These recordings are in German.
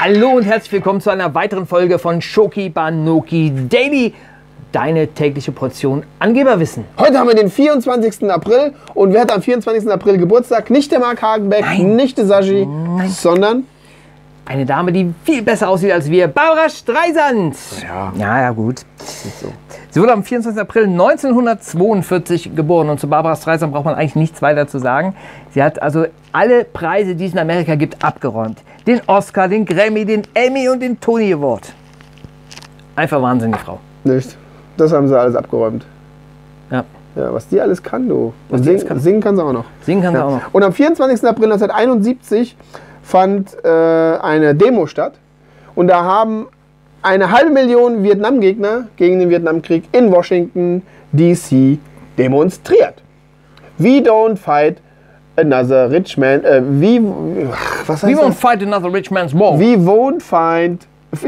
Hallo und herzlich willkommen zu einer weiteren Folge von Shoki Banoki Daily, deine tägliche Portion Angeberwissen. Heute haben wir den 24. April und wer hat am 24. April Geburtstag? Nicht der Marc Hagenbeck, nicht der Saji, sondern eine Dame, die viel besser aussieht als wir, Barbara Streisand. Ja, gut. so. Sie wurde am 24. April 1942 geboren und zu Barbara Streisand braucht man eigentlich nichts weiter zu sagen. Sie hat also alle Preise, die es in Amerika gibt, abgeräumt. Den Oscar, den Grammy, den Emmy und den Tony Award. Einfach wahnsinnige Frau. Nicht. Das haben sie alles abgeräumt. Ja. Ja, was die alles kann, du. Und die alles kann. Singen kann sie auch noch. Singen kann sie auch noch. Und am 24. April 1971 fand eine Demo statt. Und da haben 500.000 Vietnam-Gegner gegen den Vietnamkrieg in Washington, D.C. demonstriert. We don't fight another rich man. Was heißt We won't fight another rich man's war. We won't fight.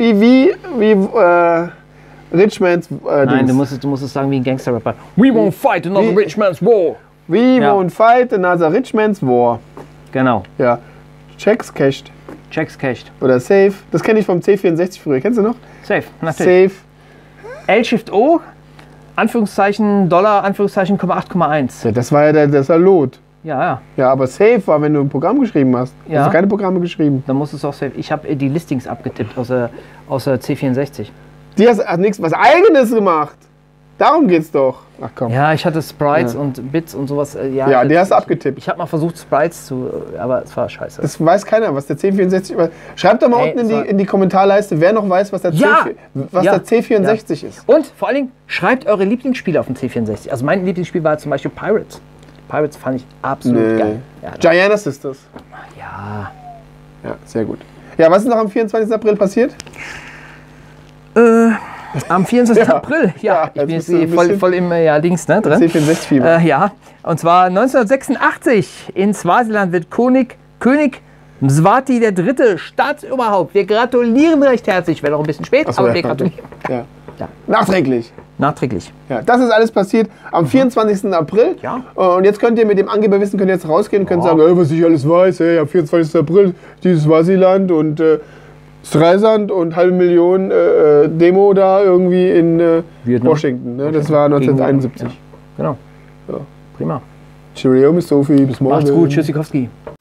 Rich man's. Nein, du musst es sagen wie ein Gangster-Rapper. We won't fight another rich man's war. We won't fight another rich man's war. Genau. Ja. Checks cashed. Checks cashed. Oder Safe. Das kenne ich vom C64 früher. Kennst du noch? Safe, natürlich. Safe. L-Shift-O, Anführungszeichen, Dollar, Anführungszeichen, 8,1. Ja, das war ja das war Lot. Ja. Ja, aber Safe war, wenn du ein Programm geschrieben hast. Ja. Hast du keine Programme geschrieben. Dann muss es auch safe. Ich habe die Listings abgetippt aus der C64. Die hat nichts was Eigenes gemacht. Darum geht's doch. Ach komm. Ja, ich hatte Sprites und Bits und sowas. Ja, die hast du abgetippt. Ich habe mal versucht, Sprites zu, aber es war scheiße. Das weiß keiner, was der C64 ist. Schreibt doch mal unten in die Kommentarleiste, wer noch weiß, was der, der C64 ist. Und vor allen Dingen, schreibt eure Lieblingsspiele auf dem C64. Also mein Lieblingsspiel war zum Beispiel Pirates. Pirates fand ich absolut geil. Ja, Giana Sisters. Ja. Ja, sehr gut. Ja, was ist noch am 24. April passiert? Am 24. April, ich bin jetzt voll im Dings drin. C64-Fieber. Ja, und zwar 1986 in Swasiland wird König Mswati III. Staatsoberhaupt. Wir gratulieren recht herzlich, wäre noch ein bisschen spät, aber wir gratulieren. Ja. Nachträglich. Nachträglich. Ja, das ist alles passiert am 24. April. Ja. Und jetzt könnt ihr mit dem Angeberwissen jetzt rausgehen und könnt sagen, was ich alles weiß. Am 24. April dieses Swasiland und Streisand und 500.000 Demo da irgendwie in Washington. Ne? Das war 1971. Ja. Genau. Ja. Prima. Cheerio, Miss Sophie. Bis morgen. Macht's gut. Tschüssikowski.